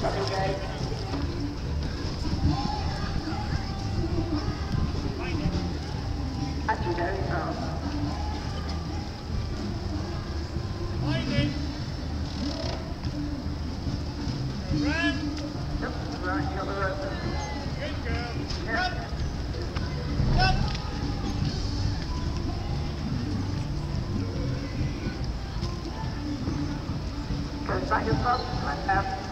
Okay. Actually, very fast. Run! Yep, right, you're the rope. Good girl. Yeah. Run! Run! Goes back as fast as I have.